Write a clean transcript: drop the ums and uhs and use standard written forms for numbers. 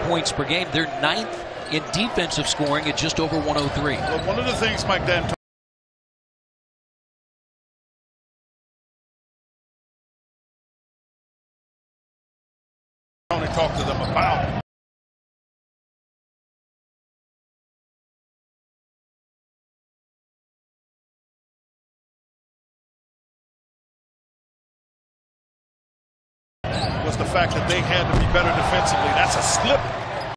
points per game. They're 9th in defensive scoring at just over 103. Well, one of the things Mike D'Antoni talked to them about was the fact that they had to be better defensively. That's a slip